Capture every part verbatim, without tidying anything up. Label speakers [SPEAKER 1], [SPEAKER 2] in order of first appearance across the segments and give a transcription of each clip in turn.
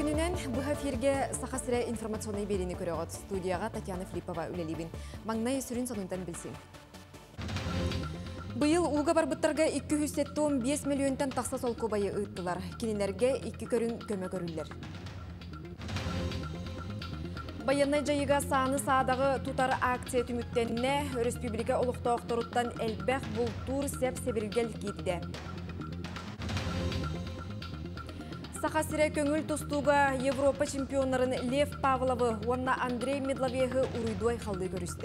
[SPEAKER 1] күнінен бұға ферге сақасыра информационный берені көріғат. Студияға Татьяна Филиппова үлелебін. Маңнай сүрін соныңтан білсін. Бұйыл уға барбыттарға екі жүз он бес миллионтан тақса сол көбайы ұйттылар. Кенелерге екі көрін көмі көрілдер. Баяннай жайыға саны саадағы тұтар акция түміттеніне Республика олықтауқтаруттан әлбәқ бұл тур сәп-сәбіргел кейді. Сақасыра көңіл тұстуға Европа чемпионларын Лев Павловы, онна Андрей Медловегі ұруйдуай қалды көрісті.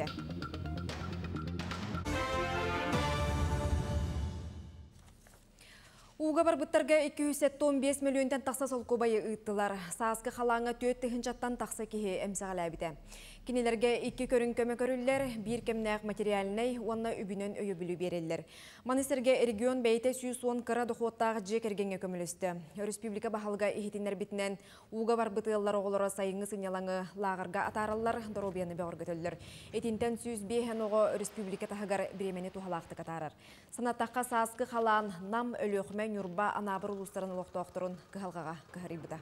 [SPEAKER 1] Уға барбыттарға екі жүз он бес миллионтан тақса сол көбайы ұйттылар. Саасқы қалаңа төт тіхінчаттан тақса кеге әмсағал әбіті. Кенелерге екі көрін көмі көрілер, бір кемнәқ материалінай, онна үбінен өйі білу берелер. Манистерге регион бәйті сүйіс он қыра дұқуаттағы жек әргенге көмілісті. Республика бағалға ехетінер бітінен уға барбытылар оғылыра сайыңы сынялаңы лағырға атарылар, дұробияны бәғыр көтілдер. Етінтен сүйіс бейхен оғы республика тағығар біремені туғалақты қатарыр. Санаттаққа саасқы қалан нам өліқме нүрба анабыр ұлыстарын ұлықтауқтырын кығалғаға кығарибыда.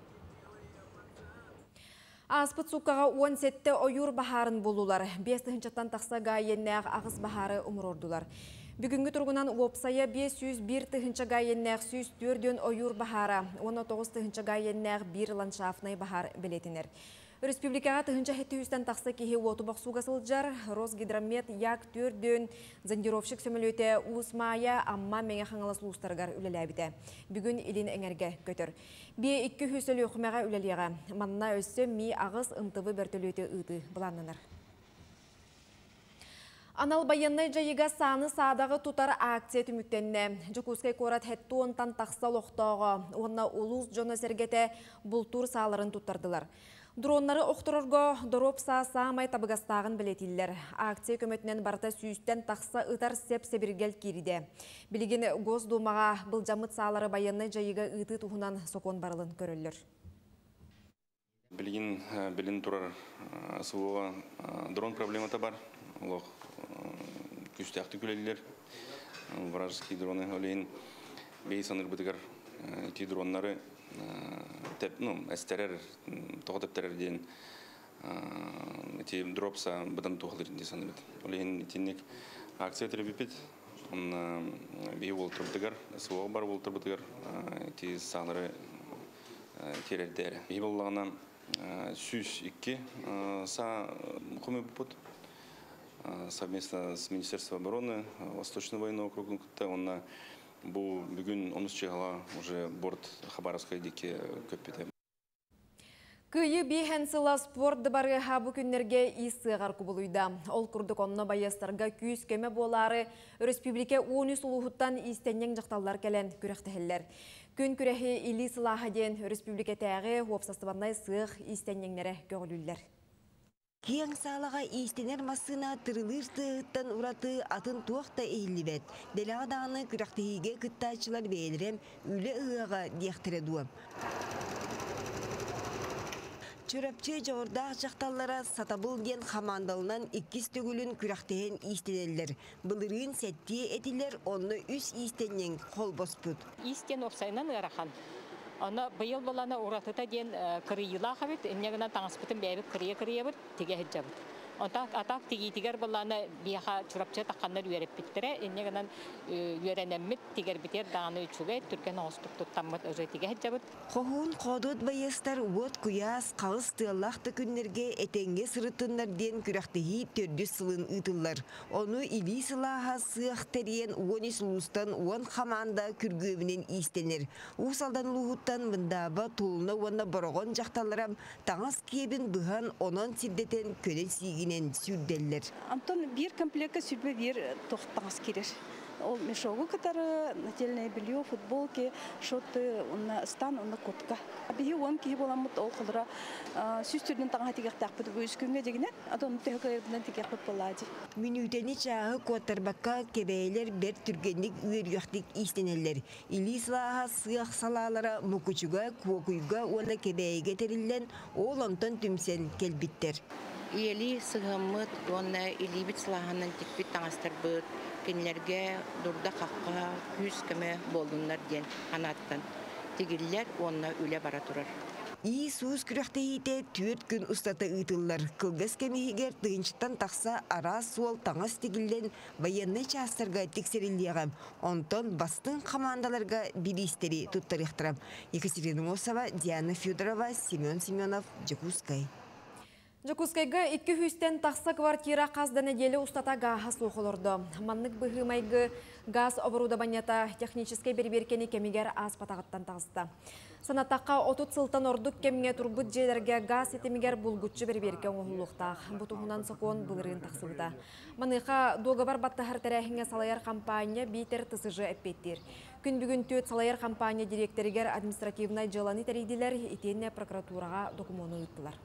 [SPEAKER 1] Аспыт суккаға он сетте ойур бахарын болулар. бес тыхынчаттан тақса гайеннәғ ағыз бахары ұмыр ордулар. Бүгінгі тұрғынан опсая бес жүз бір тыхынча гайеннәғ сүйіз төрден ойур бахара, он тоғыз тыхынча гайеннәғ бір ландшафтнай бахар білетінер. Республикаға тыхынча хетті үстен тақса кеге оты бақсуға сылджар, Росгидромет як төрден зондировщик сөмілөте ұлысмая амма мәңе қаңылас ұлыстарғар үлеләбіді. Бүгін илін әңерге көтір. Бе екі хүсілі өқімеға үлелеға. Манна өссі ми ағыз ұмтывы бәртілөте ұйты бұланыныр. Анал баяннай жайыға саны саадағы тұтар акция түміктенне. Жүкускай корат хетті онтан тақса лоқтауға, онна ұлыс жоны сәргеті бұлтур сaalарын тұттардылар. Дронлары оқтырырға дороп саа-саамай табығастағын білетілер. Акция көмөтінен барта сүйістен тақса ұтар сеп-себіргел керіде. Білген Госдумаға бұл жамыт саалары баяннай жайыға ұты тұхынан соқон барылын көрілер.
[SPEAKER 2] Білген білін тұрар асылуға дрон проблемата бар. Олық күштәқті күлелілер. Вражеский дроны олейін бей саныр бұтығар ити дронлары әстәрер, тоғытыптәрер дейін дропса бұдан тоғылыр де саны бет. Олейін итіннек акция түрі бепет, он бей олтыр бұтығар, суығы бар олтыр бұтығар, ити сағылары терердері. Бей болағына сүйіс икки са құмы бұпыт. Совместно с Министерством обороны Восточного военного округа, он бұл бүгін он үш жағала уже борт Хабаровскай деке көппеті.
[SPEAKER 1] Күйі бейхен сыла спорт бары хабы күннерге исығар күбілуйда. Ол күрдік онына баястарға күйіс көмі болары Республика он үш ұлығыттан истеннен жақталар кәлін күректігілер. Күн күрәхі илі сылаға ден Республика тәғі опсастыбаннай сық истенненлері көгілілер.
[SPEAKER 3] Кияң сағалаға истенер масына тырылыр-тығыттан ұраты атын туақта әйілібет. Дәлағадағаны күрақтығыге күттачылар бәйілірем үлі ұғаға дияқтыры дуам. Чөрәпче жауырдақ жақталлара сатабыл ден қамандалынан иккіз төгілін күрақтығын истенелер. Бұлырын сәтте әтілер оны үс истеннен қол боспыд.
[SPEAKER 4] Истен опсайынан ұрақан. Она быйыл болана уратыта ден кырыйыла хабит, эмнегенен таңаспытын бәйбіп кырыя-кырыя бір теге хеджабыт. Онтақ атақ теги-тигер болана бияха чурапча таққандар үйеріп біттірі, эмнегенен үйеренеммит тигер бітер дағаны үчуге түркен оғыстықты таммыт өзі теге хеджабыт.
[SPEAKER 3] Қоғуын қодуыт байыстар уот куяс қағыз тыаллақты күннерге әтенге сырытынлар ден күрақтығы төрді сылын ұтылар. Оны илі сылаға сыяқтарен уони сұлыстан уон қаманда күргөбінен истенер. Усалдан лұғыттан мұндаба тұлына уонна бұрығын жақталарам таңыз кебін бұған онын сиддетен көнен сиги сүрделлер.
[SPEAKER 5] Антон bir комплекта сүрбе bir тоқтаңыз керер. Ол мешогы катары, нательное белье, футболки, шоты, стан, котка. Бие он кие боламыт ол қылыра сүстерден таңға тегек тақпыды өз күнге дегенен, адон тегекерден тегек болады.
[SPEAKER 3] Минутені чағы котарбаққа кебейлер бір түргенlik үйерюқтік истенелер. Илислаға сыяқ салалара мұкучуға, куокуйға, оны кебейге терілен, ол онтон түмсен келбіттер.
[SPEAKER 6] Иели сығымыт, оны илибит сылағынан текбит таңастар бұд, кенлерге дұрда қаққа күз көмі болдыңлар ден анаттан. Тегілер онына үлі бара тұрар.
[SPEAKER 3] И суус күрәхтәйте түрт күн устата ытыллар. Кылгас кемихигер тыгынчыттан тақса ара суол таңас тигілден военный частарға тексерілдеғам. Онтон бастың командаларға билистери туттарықтырам. Екатерина Осова, Диана Федорова, Семен Семенов, Жакускай.
[SPEAKER 1] Жакускайга икки хүстен тақса квартира қазда неделе устата гаға слухолорды. Маннык бұғымайғы газ оборудованията техническай берберкені кемигер аз патағыттан тағысты. Санаттаққа отут сылтан ордук кемге турбут желерге газ етемигер булгутчы берберке оңылуқтақ. Бұтуғынан соқуын бұлырын тақсыбыда. Маныға доғабар баттахар тәрәхіңе салайар компания бейтер тысыжы әппеттер. Күн бүгін төт салайар компания директоригер административнай жыланы тәрейділер етенне прокуратураға документу ұйттылар.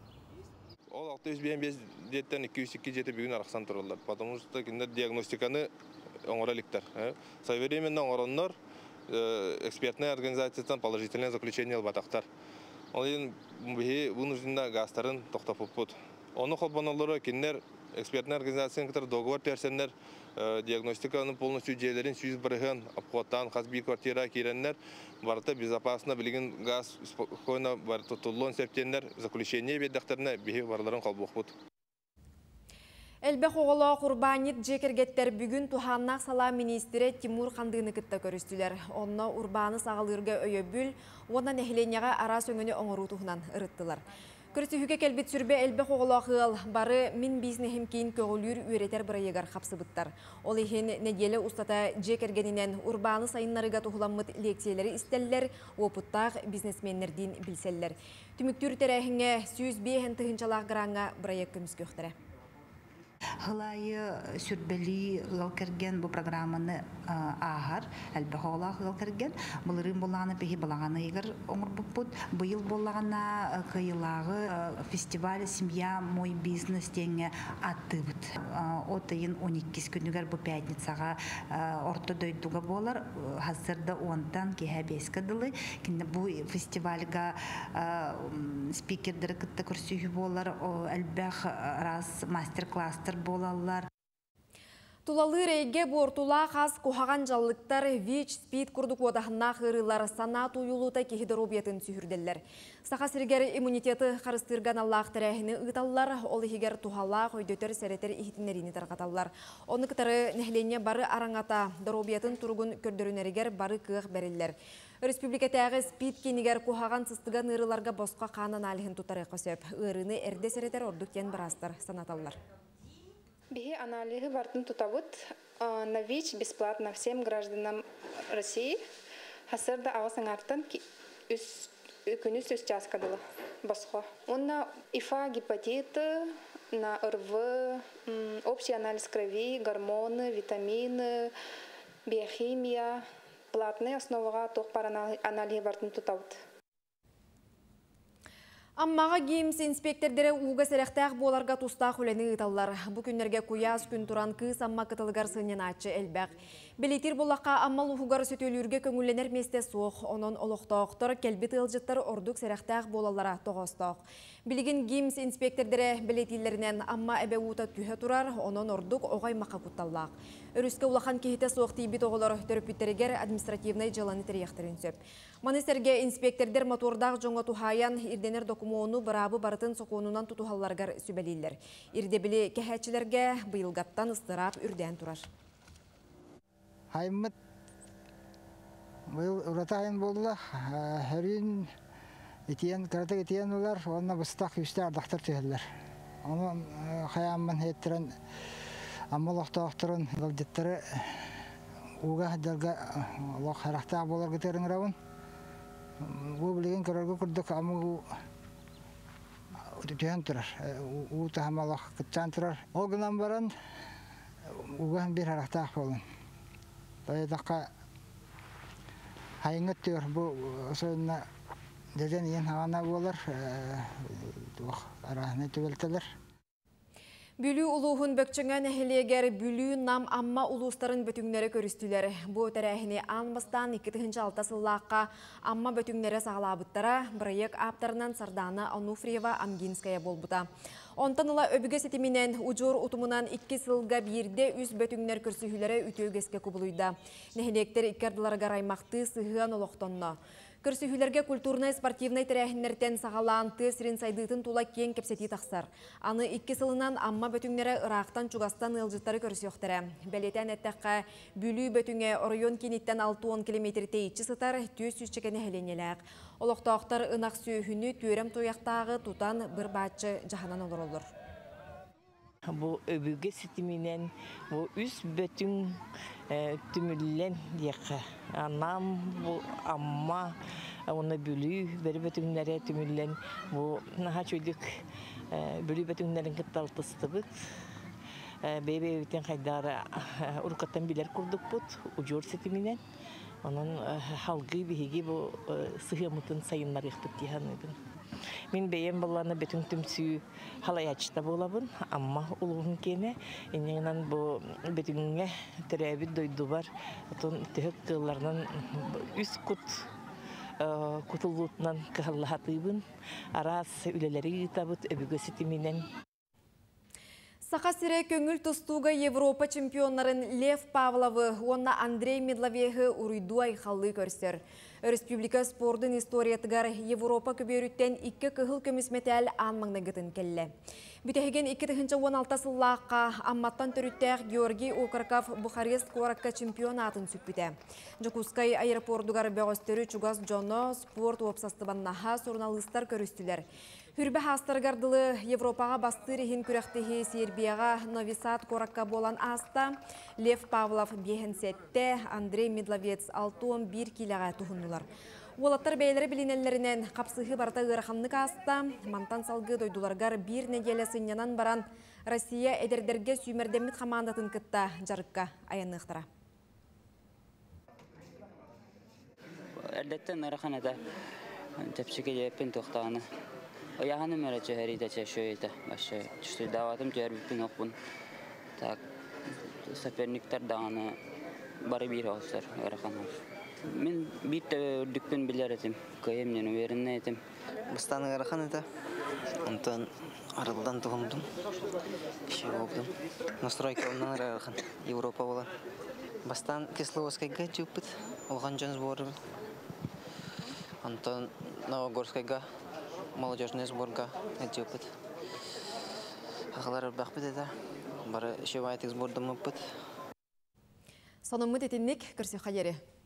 [SPEAKER 7] Ол алты жүз бес деттен екі жүз екі жеті бүгін арақсан тұрылар. Потому что киндер диагностиканы оңыраликтар. Современный оңыроннар экспертная организациядан положительное заключение албатақтар. Ол ең бұнызында гастарын тоқтапып бұд. Оны қолбаналары киндер экспертная организацияның кітар договор терсенлер диагностиканы полностью жерлерін сүйіз бірігін апқуаттан қазбей квартира керенлер барыта безопасно білген газ спокойно барыта тұллон септенлер заключение беддақтарына бейі барларын қалбуқ бұд.
[SPEAKER 1] Әлбәқ оғылы құрбанет жекергеттер бүгін Туханнақ сала министері Тимур Қандыны кітті көрістілер. Онына урбаны сағалырға өйі бүл, онна нәхіленеға ара сөңіні оңыру тұхынан ұрыттылар. Көрсіхіге кәлбет сүрбе әлбәқ оғылы қығыл бары min бизнесім кейін көгілір үйретер бірайығар қапсыбыттар. Ол ехен неделі ұстата жекергенінен урбаны сайынларыға тұғыламыд лекциялары істелілер, опыттақ бизнесменнерден білселілер. Түміктүр тәрәхіңе сүйіз бейхен тұхынчалақ ғыраңға бірайық көміс көқтірі.
[SPEAKER 8] Хылайы сүрбели гыл керген бу программаны ахар әлбәх ола гыл керген булырын буланы пехи булаганы игер оңыр бупут быйыл булагана кыйлагы фестиваль семья мой бизнес теңе аттыбыт отыйын он икки күнүгер бу пятницага орто дойдуга болар хазырда онтан кеһә бескә дылы кинде бу фестивальга спикердер кытта көрсүһү болар әлбәх раз мастер-класстар болалар.
[SPEAKER 1] Тулалы рейге бортула қаз кухаған жаллықтар ВИЧ спид күрдік одағына қырылар санат уюлута кехидер объетін сүйірделер. Сақа сіргер иммунитеті қарыстырған Аллах тәрәхіні ұйталылар, ол егер тухала қойдөтер сәреттер ихтінеріні тарқаталылар. Оны кітары нәхлене бары араңата дәробиетін тұрғын көрдірінерігер бары күйіқ бәрілер. Республикатағы спид кенігер кухаған сыстыған ұрыларға босқа қанан алығын тұтары қосып, ұрыны әрде сәреттер ордықтен бірастар санаталылар.
[SPEAKER 9] Бихи анализы бартын тутабыт на ВИЧ бесплатно всем гражданам России. Хасырда авасан артан күнүс үс час кадылы босхо. Онна ИФА, гепатиты, на РВ, общий анализ крови, гормоны, витамины, биохимия. Платные основаға тоқ пар анализы бартын тутабыт.
[SPEAKER 1] Аммаға геймс инспектордері уға сәріқтәқ боларға тұстақ үләні ұйталылар. Бұ күнерге күйаз күн тұран кыз амма қытылығар сынен атшы әлбәқ. Белетер болаққа аммал ұғығар сөтелерге көңіленер месте соқ, онын олықтауқтыр, кәлбет ұлжыттар ордық сәріқтәқ болалара тоғыстауқ. Білген геймс инспектордері белетелерінен амма әбе ұта түйе тұрар, онын ордық оғай мақа құтталлақ. Өріске улахан кейті соқ тейбет оғылар төріпіттерігер административнай жаланы тәрияқтырын сөп. Маныстерге инспектордер мотордағы жоңа тухаян ирденер документу барабы барытын соқуынынан тутухалларгар сүбәлейлер. Ирдебілі кәхәтчілерге бұйылғаттан ыстырап үрден тұрар.
[SPEAKER 10] Хаймыт бұл ұратайын болдыла. Әрін етен, қаратық етен олар, онына бұстақ үсті ардақтар түйелер. Оны қаямын еттірін, аммалықтауқтырын, ғылдеттері уға дәлгі лоқ әрақтағы болар күтерін рауын. Бұл білген көрерге күрдік амығы түйен тұрар. Уыты хамалық күттен тұрар. Ол күнан баран уғын бір әрақтағы болын. Дайдаққа хайыңыт түйір бұл соңына деден ең хағана болар. Арахына түбелтелер.
[SPEAKER 1] Бүлі ұлуғын бөкчіңін әхілегер бүлі нам амма ұлыстарын бөтіңнері көрістілер. Бұл тәрәхіне анбастан екі алтасыллаққа амма бөтіңнері сағалабыттара бірайық аптарынан Сардана Ануфриева Амгинская болбыта. Онтаныла өбіге сетімінен ұжыр ұтымынан iki сылға бірде үз бөтіңнер көрсіхілері үтеугеске күбілуйда. Нәхілектер иккардыларға раймақты сығыған олықтонна. Көрсүхүлерге культурный спортивный тәрәхіннерден сағаланты сирин сайдытын тула кен кепсети тақсар. Аны икки сылынан амма бөтүңнері ырақтан чугастан ылжыттары көрсөқтірі. Бәлетен әттәққа бүлі бөтүңе оройон кенеттен алты он километр тейітші сытар төс сүшчекені әленеләк. Олықтақтар ынақ сүйіхіні түрем тояқтағы тутан бір бачы жаханан олар олар.
[SPEAKER 11] Бұл өбіге сетімінен, бұл үс бөтің түмілілен деқі. Анам, бұл амма, оны бүлі, бір бөтіңлері түмілілен, бұл наға чөйдік бүлі бөтіңлерін кітталтысты бұд. Бәйбәйбеттен қайдары ұрқаттан білер күрдік бұд, ұжор сетімінен. Оның халғы бейге бұл сығымытын сайынлар еқтік дейханыбын. Мен бәйен баланы бөтің түмсі халаячта болабын, амма ұлығын кені. Енеңнен бұл бөтіңге түрәбі дойду бар. Отын түхік қыларынан үс құт құтылғытынан қығаллағатыбын. Арас үлелері етабыт өбігі сетімінен.
[SPEAKER 1] Сақа сире көңіл тұстуға Европа чемпионларын Лев Павловы, онна Андрей Медловеғы ұруйду айқалы көрсер. Республика спордың историятығар Европа көберіттен икі кығыл көмісметәл анмаңна гытын келі. Бүтәхеген икі тұхынча он алты сыллаққа амматтан түріттәқ Георгий Окарков Бухарест қоракка чемпионатын сүппіті. Жокускай аэропордугар бәғістері Чугас Джоно спорт опсастыбаннаға журналистар көрістілер. Хүрбі хастаргардылы Европаға бастырыхин күрәқтіхі Сербияға Новисад қоракка болан аста Лев Павлов бейхін сәтті Андрей Медловец алты он бір килаға тұхынылар. Олаттар бәйлері білінелерінен қапсығы барта ғырақанлық аста мантан салғы дойдуларғар бір негелі сынянан баран Россия әдердерге сүймердеміт қамандатын кітта жарыққа аянықтыра.
[SPEAKER 12] Әрдеттен әріқан әді тәпсіге еппен тоқтағаны. Ояғаны мәрі жөһәрейді чәшөйді. Башы түшті даватым жәрбіппен оқпын. Так, соперниктар дағаны бары бір ауыстар әріқан. Мен бір тәуірдікпен білер етім. Көйемнен өверінне етім.
[SPEAKER 13] Бұстаны әріқан еді. Онтан арылдан тұғымдым. Ше болдым. Настройка оннан әріқан. Европа болан. Бастан Кисловскайға жүппіт. Олған жөн сборы. Онтан Новогорскайға. Молодежный сборга әтеопыт. Ағалар бақ бітеді. Бары шевайтық сбордым өппіт.
[SPEAKER 1] Сонымы детіннік кірсе қайері.